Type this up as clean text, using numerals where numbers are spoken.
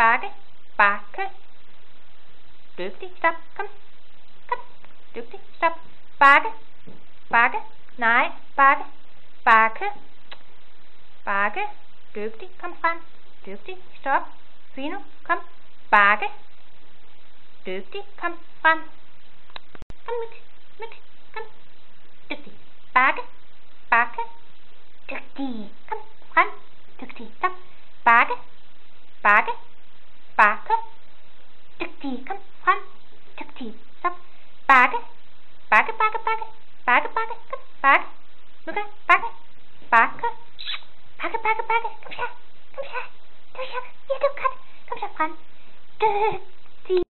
bakke, bakke. Dygtig, stop, kom, kom. Dygtig, stop, bakke, bakke, nej, bakke, bakke, bakke. Dygtig, kom frem, dygtig, stop, Fino, kom, bakke. Dygtig, kom frem. Kom, myg, kom. Dygtig, bakke, bakke. Dygtig, kom frem. Dygtig, stop, bakke, bakke, bakke. Dygtig, kom frem. Dygtig, stop, bakke, bakke, bakke, bakke, bakke, bakke.